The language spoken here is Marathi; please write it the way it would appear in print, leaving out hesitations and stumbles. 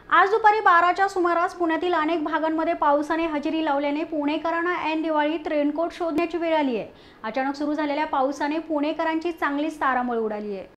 आज दुपारी 12च्या सुमारास पुण्यातील अनेक भागांमध्ये पावसाने हजेरी लावल्याने पुणेकरांना ऐन दिवाळीत रेनकोट शोधण्याची वेळ आली आहे। अचानक सुरू झालेल्या पावसाने पुणेकरांची चांगलीच तारांबळ उडाली आहे।